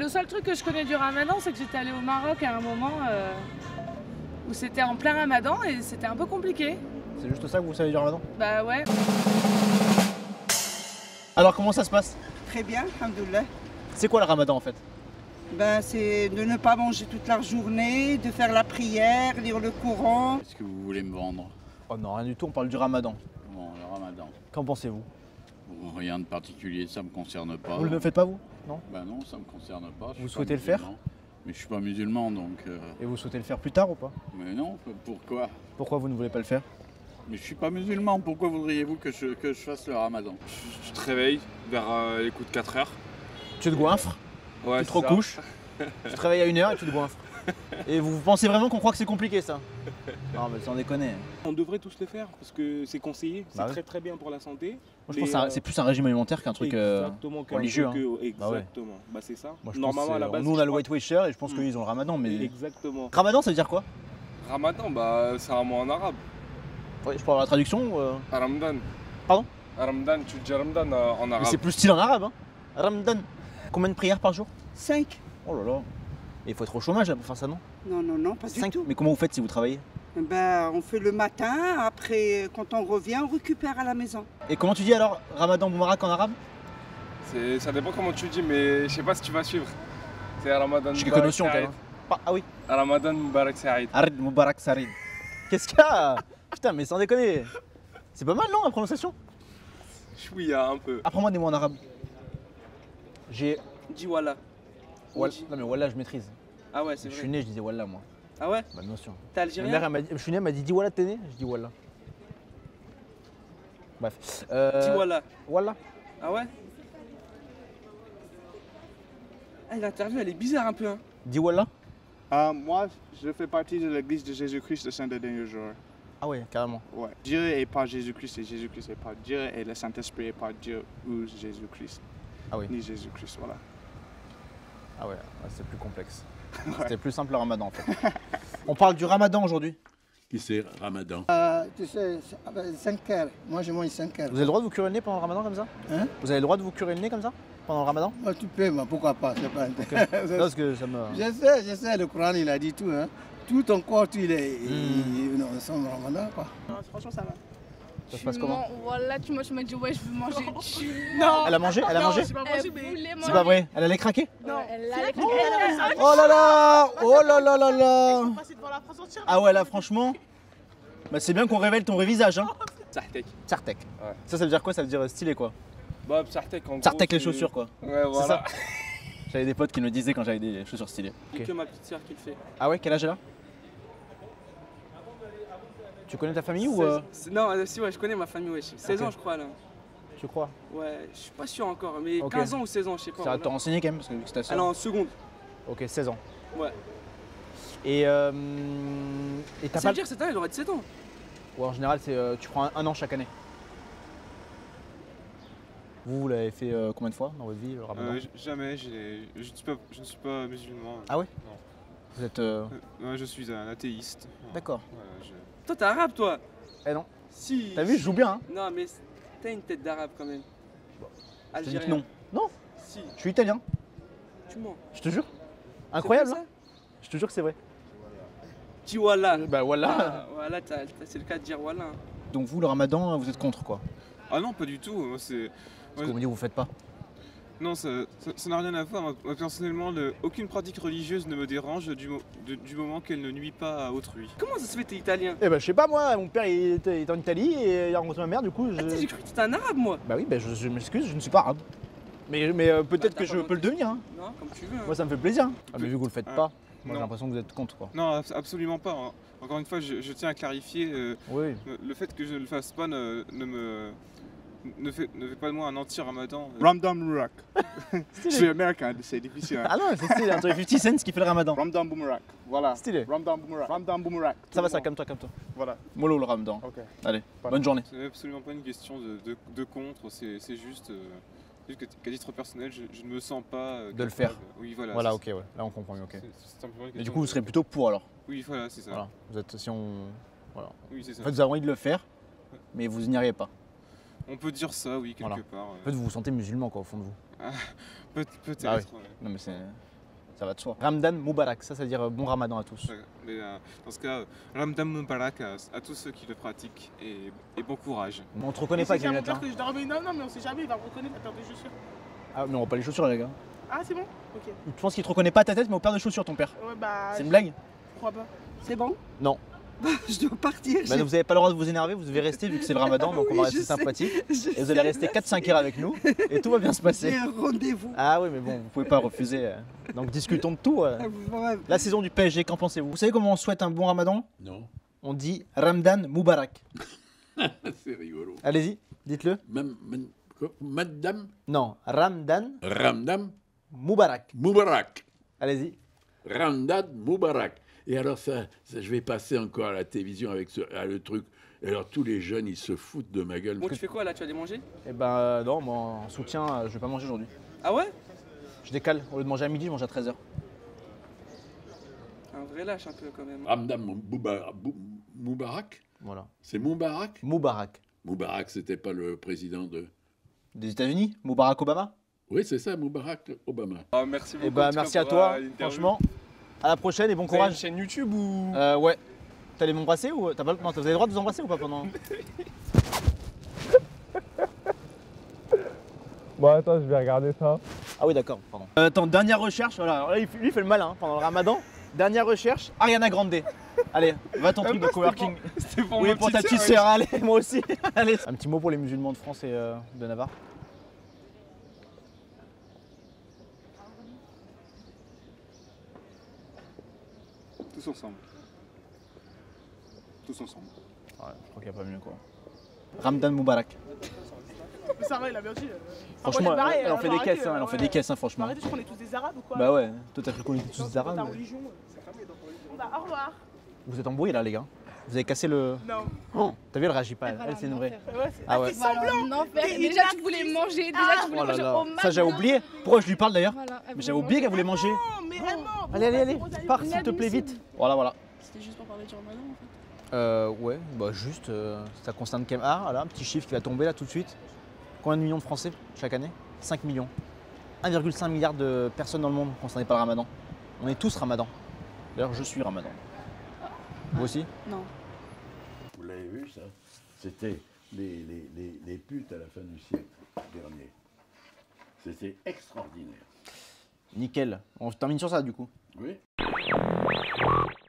Le seul truc que je connais du ramadan, c'est que j'étais allée au Maroc à un moment où c'était en plein ramadan et c'était un peu compliqué. C'est juste ça que vous savez du ramadan? Bah ouais. Alors comment ça se passe? Très bien, alhamdoulilah. C'est quoi le ramadan en fait? Ben, c'est de ne pas manger toute la journée, de faire la prière, lire le Coran. Qu'est-ce que vous voulez me vendre? Oh non, rien du tout, on parle du ramadan. Bon, le ramadan. Qu'en pensez-vous? Bon, rien de particulier, ça me concerne pas. Vous ne le faites pas vous? Non? Ben non, ça me concerne pas. Vous souhaitez le faire? Mais je suis pas musulman donc. Et vous souhaitez le faire plus tard ou pas? Mais non, pourquoi? Pourquoi vous ne voulez pas le faire? Mais je suis pas musulman, pourquoi voudriez-vous que je fasse le ramadan? Tu te réveilles vers les coups de 4 heures. Tu te goinfres, Ouais, tu te c'est ça. recouches, tu te réveilles à 1h et tu te goinfres. Et vous pensez vraiment qu'on croit que c'est compliqué ça? Non mais sans déconner. On devrait tous le faire parce que c'est conseillé, c'est Bah oui. très très bien pour la santé. Moi je pense que c'est plus un régime alimentaire qu'un truc exactement, religieux, hein. Exactement, bah, c'est ça. Moi, je Normalement pense à la base. nous on a je le crois- White Watcher et je pense qu'ils ont le ramadan mais... Exactement. Ramadan ça veut dire quoi? Ramadan, bah c'est un mot en arabe. Ouais, je peux avoir la traduction Ramadan. Pardon? Ramadan, tu dis Ramadan en Mais arabe. c'est plus style en arabe hein. Ramadan. Combien de prières par jour? 5. Oh là là. Et il faut être au chômage là, pour faire ça non? Non, non, non, pas du 5. tout. Mais comment vous faites si vous travaillez? Ben, on fait le matin, après, quand on revient, on récupère à la maison. Et comment tu dis alors Ramadan Boumarak en arabe? Ça dépend comment tu dis, mais je sais pas si tu vas suivre. C'est Ramadan. J'ai quelques notions quand même. Ah oui. Ramadan Mubarak Saïd. Arid Moubarak Sarid. Qu'est-ce qu'il y a? Putain mais sans déconner. C'est pas mal non la prononciation? Chouïa un peu. Apprends-moi des mots en arabe. J'ai... Dis voilà. Non mais Wallah je maîtrise. Ah ouais, c'est Je vrai. suis né, je disais Wallah moi. Ah ouais? Bah bien sûr. T'es Ma algérien? mère, je suis né, elle m'a dit dis Wallah t'es né? Je dis Wallah. Bref. Dis voilà. Wallah. Ah ouais? Ah, l'interview elle est bizarre un peu hein. Dis Wallah. Moi, je fais partie de l'église de Jésus-Christ le Saint des derniers jours. Ah ouais, carrément. Ouais. Dieu est pas Jésus-Christ et Jésus-Christ est pas Dieu et le Saint-Esprit est pas Dieu ou Jésus-Christ. Ah oui. Ni Jésus-Christ, voilà. Ah ouais, c'est plus complexe. C'était plus simple le ramadan en fait. On parle du ramadan aujourd'hui. Qui c'est ramadan? Tu sais, 5 heures. Moi, je mange 5 heures. Vous avez le droit de vous curer le nez pendant le ramadan comme ça? Hein? Vous avez le droit de vous curer le nez comme ça? Pendant le ramadan? Moi, tu peux, mais pourquoi pas? C'est pas Non, parce que ça me... je sais, le Coran, il a dit tout. Hein. Tout ton corps, tu non, c'est un ramadan, quoi. Non, franchement ça va. Ça se passe comment? Voilà, tu m'as dit ouais, je veux manger. Non. Elle a mangé? Elle a mangé? C'est pas possible. Elle voulait manger. C'est pas vrai? Elle allait craquer? Non. Elle allait Oh là là! Oh là là là là! Ah ouais là franchement, bah, c'est bien qu'on révèle ton vrai visage hein. Sahtek. Sartek. Ouais. Ça veut dire quoi? Ça veut dire stylé quoi. Bah, Sahtek en gros. Sartek les c'est- chaussures quoi. Ouais, C'est voilà. ça. J'avais des potes qui me disaient quand j'avais des chaussures stylées. C'est que ma petite sœur qui le fait. Ah ouais, quel âge elle a? Tu connais ta famille ou Non, si ouais, je connais ma famille, ouais. 16 Ok. ans je crois là. tu crois? Ouais, je suis pas sûr encore, mais Ok. 15 ans ou 16 ans, je sais pas. Ça va te voilà. renseigner quand même parce que vu que c'est ta sœur. Alors en seconde. Ok, 16 ans. Ouais. Et t'as Ça pas... veut dire que cette année elle aurait 17 ans. Ouais, en général c'est tu prends un an chaque année. Vous l'avez fait combien de fois dans votre vie le ramadan? Jamais, je ne suis pas musulman. Ah ouais? Non. Vous êtes... Moi, je suis un athéiste. D'accord. Voilà, Toi t'es arabe toi. Eh non. Si. T'as vu, je joue bien hein? Non mais t'as une tête d'arabe quand même. Je te dis que Algérien. non. Non, Si, je suis italien. tu mens. Je te jure. Incroyable C'est hein? vrai, Je te jure que c'est vrai. ça Dis voilà. Bah voilà. Ah, voilà, c'est le cas de dire voilà. Donc vous, le ramadan, vous êtes contre quoi? Ah non, pas du tout. Moi, c'est... Parce qu'on me dit vous faites pas. Non, ça n'a rien à voir. Moi, personnellement, aucune pratique religieuse ne me dérange du moment qu'elle ne nuit pas à autrui. Comment ça se fait t'es italien? Eh bah je sais pas moi, mon père il était en Italie et il a rencontré ma mère du coup Ah, tu sais, j'ai cru que t'étais un arabe moi. Bah oui, bah je m'excuse, je ne suis pas arabe. Mais peut-être t'as que pas je peux le devenir hein. Non, comme tu veux. Hein. Moi ça me fait plaisir. Ah, mais vu que vous le faites pas, moi j'ai non. l'impression que vous êtes contre quoi. Non, absolument pas. Hein. Encore une fois, je tiens à clarifier, Oui. le fait que je ne le fasse pas ne fait pas de moi un anti-ramadan. Ramadan Boomerak. Je suis américain, c'est difficile. Hein. Ah non, c'est stylé, entre 50 Cent qui fait le ramadan. Ramadan Boomerak. Voilà. Stylé. Ramadan Boomerak. Ramadan Boomerak. Ça va ça, calme-toi, calme-toi. Voilà. Mollo le ramadan. Ok. Allez, Pardon. bonne journée. C'est absolument pas une question de contre, c'est juste qu'à titre personnel, je ne me sens pas De le faire. capable. Oui, voilà. Voilà, c'est- ok, ouais. Là on comprend mieux, ok. c'est simplement une Mais du question coup vous de- serez plutôt pour alors. Oui, voilà, c'est ça. Voilà. Vous êtes si on. Voilà. Oui, c'est ça. En fait vous avez envie de le faire, mais vous n'y arrivez pas. On peut dire ça, oui, quelque Voilà. part. En fait vous vous sentez musulman quoi au fond de vous. Peut-être. Ah oui. Ouais. Non mais ça va de soi. Ramadan Moubarak, ça veut dire bon ramadan à tous. Ouais, mais dans ce cas, Ramadan Mubarak à tous ceux qui le pratiquent et bon courage. On te reconnaît pas avec les lunettes là. que je dormais. Non, mais on sait jamais, il va me reconnaître la paire de chaussures. Ah mais on voit pas les chaussures les gars. Ah, c'est bon? Ok. Je pense qu'il te reconnaît pas à ta tête mais au paire de chaussures ton père. Ouais, bah. C'est une blague? Je crois pas. C'est bon? Non. Je dois partir. Bah, vous n'avez pas le droit de vous énerver, vous devez rester vu que c'est le ramadan, donc on va rester sympathique. Et vous allez rester 4-5 heures avec nous et tout va bien se passer. J'ai un rendez-vous. Ah oui mais bon, vous pouvez pas refuser. Donc discutons de tout. La saison du PSG, qu'en pensez-vous? Vous savez comment on souhaite un bon ramadan? Non. On dit Ramadan Moubarak. C'est rigolo. Allez-y, dites-le. Madame Non, Ramadan Ramadan Moubarak. Moubarak. Allez-y. Ramadan Moubarak. Et alors ça, je vais passer encore à la télévision avec le truc. Et alors tous les jeunes, ils se foutent de ma gueule. Bon, tu fais quoi là? Tu vas aller manger? Eh ben non, moi en soutien, je vais pas manger aujourd'hui. Ah ouais? Je décale, au lieu de manger à midi, je mange à 13h. Un vrai lâche un peu quand même. Ramadan Moubarak. Voilà. C'est Moubarak. Moubarak. Moubarak, c'était pas le président Des États-Unis? Moubarak Obama? Oui, c'est ça, Moubarak Obama. Ah, merci beaucoup. Eh ben en tout cas, merci à pour, toi, l'interview. franchement. À la prochaine et bon Vous avez une courage. chaîne YouTube ou Ouais. T'allais m'embrasser ou t'as pas... Non, vous avez le droit de vous embrasser ou pas pendant... Bon, attends, je vais regarder ça. Ah oui d'accord, pardon. Attends, dernière recherche, voilà. Alors là, lui il fait le malin pendant le ramadan. Dernière recherche, Ariana Grande. Allez, va ton truc de coworking. C'était pour Oui, ma pour ta petite sœur, sœur, allez, moi aussi. Allez. Un petit mot pour les musulmans de France et de Navarre. Tous ensemble. Tous ensemble. Ouais, je crois qu'il n'y a pas mieux quoi. Ramadan Moubarak. Mais ça va, il a bien dit. Franchement, elle en fait des caisses, hein, elle en fait des caisses, hein, franchement. Arrêtez, je connais tous des arabes ou quoi? Bah ouais, toi t'as cru qu'on était tous des arabes. Ta religion, c'est cramé dans ta religion. Bon bah, au revoir. Vous êtes embrouillés là les gars. Vous avez cassé le... Non. Oh, t'as vu, elle réagit pas, elle c'est une vraie. Ouais, c'est... Ah ouais. Non, déjà tu voulais manger, déjà tu voulais Oh là manger là, au McDo. ça j'ai oublié. Pourquoi je lui parle d'ailleurs? Voilà, Mais j'avais oublié qu'elle voulait manger. Non, mais vraiment. Allez, pars s'il te plaît vite. Voilà. C'était juste pour parler du ramadan en fait. Ouais, bah juste, ça concerne quel... Ah, voilà, un petit chiffre qui va tomber là tout de suite. Combien de millions de Français chaque année? 5 millions. 1,5 milliard de personnes dans le monde concernées par le ramadan. On est tous ramadan. D'ailleurs, je suis ramadan. Vous aussi? Non. Vous l'avez vu ça? C'était les putes à la fin du siècle dernier. C'était extraordinaire. Nickel. On termine sur ça du coup. Oui.